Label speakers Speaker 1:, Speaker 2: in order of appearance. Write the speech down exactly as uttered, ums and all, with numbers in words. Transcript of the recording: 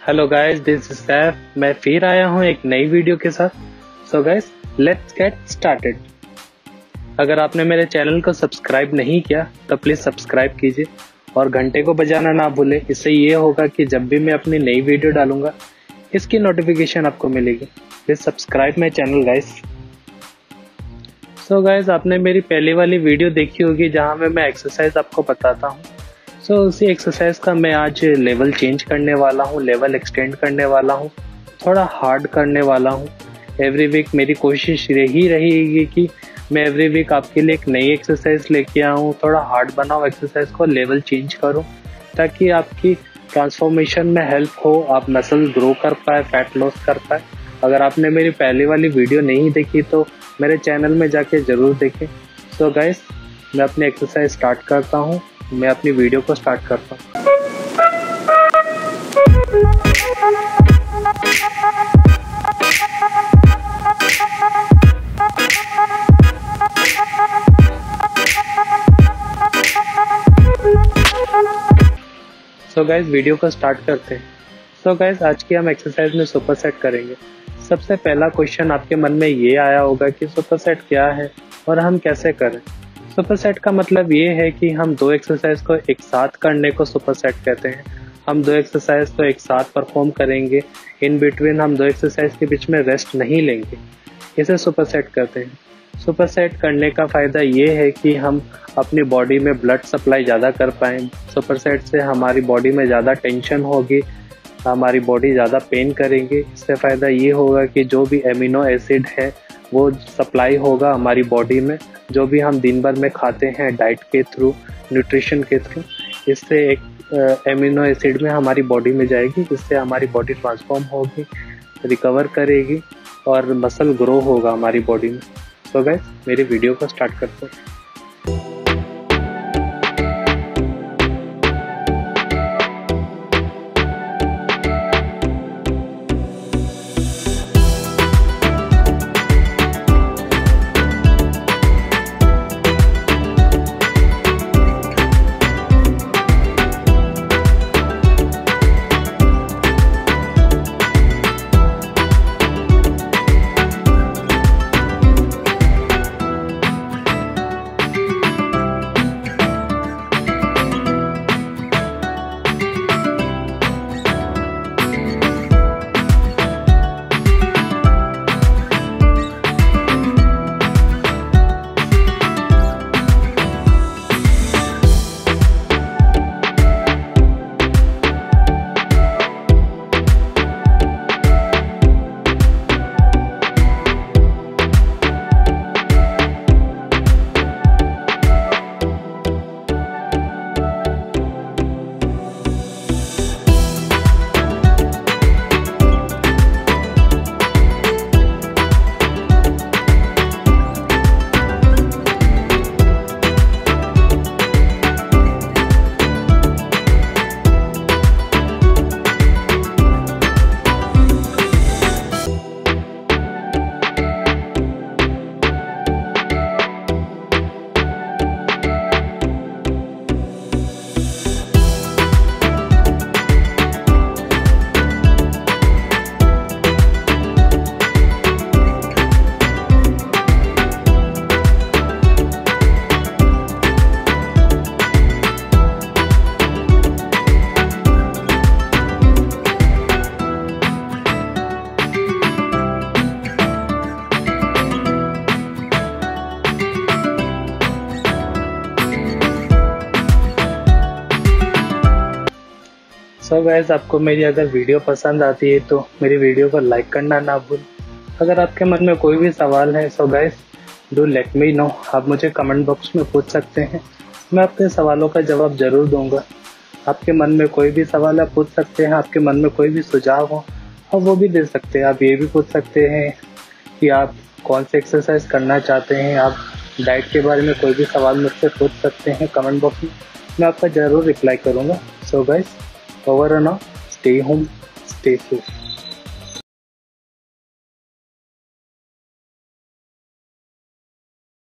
Speaker 1: Hello guys, this is Saif. मैं फिर आया हूँ एक नई वीडियो के साथ। So guys, let's get started. अगर आपने मेरे चैनल को सब्सक्राइब नहीं किया तो प्लीज़ सब्सक्राइब कीजिए और घंटे को बजाना ना भूलें। इससे ये होगा कि जब भी मैं अपनी नई वीडियो डालूंगा इसकी नोटिफिकेशन आपको मिलेगी। Please subscribe my channel guys. So guys, आपने मेरी पहली वाली वीडियो देखी होगी जहाँ में मैं एक्सरसाइज आपको बताता हूँ। सो so, उसी एक्सरसाइज का मैं आज लेवल चेंज करने वाला हूँ, लेवल एक्सटेंड करने वाला हूँ, थोड़ा हार्ड करने वाला हूँ। एवरी वीक मेरी कोशिश यही रहेगी कि मैं एवरी वीक आपके लिए एक नई एक्सरसाइज लेके आऊँ, थोड़ा हार्ड बनाऊँ एक्सरसाइज को, लेवल चेंज करूँ ताकि आपकी ट्रांसफॉर्मेशन में हेल्प हो, आप मसल ग्रो कर पाए, फैट लॉस कर पाए। अगर आपने मेरी पहली वाली वीडियो नहीं देखी तो मेरे चैनल में जाके ज़रूर देखें। सो गाइस, मैं अपनी एक्सरसाइज स्टार्ट करता हूँ। मैं अपनी वीडियो को स्टार्ट करता हूँ। सो गाइस, वीडियो को स्टार्ट करते हैं। सो so गाइस, आज की हम एक्सरसाइज में सुपर सेट करेंगे। सबसे पहला क्वेश्चन आपके मन में ये आया होगा कि सुपर सेट क्या है और हम कैसे करें। सुपर सेट का मतलब ये है कि हम दो एक्सरसाइज को एक साथ करने को सुपर सेट कहते हैं। हम दो एक्सरसाइज को एक साथ परफॉर्म करेंगे, इन बिटवीन हम दो एक्सरसाइज के बीच में रेस्ट नहीं लेंगे, इसे सुपर सेट कहते हैं। सुपर सेट करने का फ़ायदा ये है कि हम अपनी बॉडी में ब्लड सप्लाई ज़्यादा कर पाएँ। सुपर सेट से हमारी बॉडी में ज़्यादा टेंशन होगी, हमारी बॉडी ज़्यादा पेन करेंगे। इससे फ़ायदा ये होगा कि जो भी एमिनो एसिड है वो सप्लाई होगा हमारी बॉडी में, जो भी हम दिन भर में खाते हैं डाइट के थ्रू, न्यूट्रिशन के थ्रू, इससे एक एमिनो एसिड में हमारी बॉडी में जाएगी, जिससे हमारी बॉडी ट्रांसफॉर्म होगी, रिकवर करेगी और मसल ग्रो होगा हमारी बॉडी में। सो गाइस, मेरी वीडियो को स्टार्ट करते हैं। सो गाइस, आपको मेरी अगर वीडियो पसंद आती है तो मेरी वीडियो को लाइक करना ना भूल। अगर आपके मन में कोई भी सवाल है so guys do let me know. आप मुझे कमेंट बॉक्स में पूछ सकते हैं, मैं आपके सवालों का जवाब ज़रूर दूंगा। आपके मन में कोई भी सवाल आप पूछ सकते हैं, आपके मन में कोई भी सुझाव हो और वो भी दे सकते हैं। आप ये भी पूछ सकते हैं कि आप कौन सी एक्सरसाइज करना चाहते हैं। आप डाइट के बारे में कोई भी सवाल मुझसे पूछ सकते हैं कमेंट बॉक्स में, मैं आपका ज़रूर रिप्लाई करूँगा। So guys, over and out, stay home, stay safe.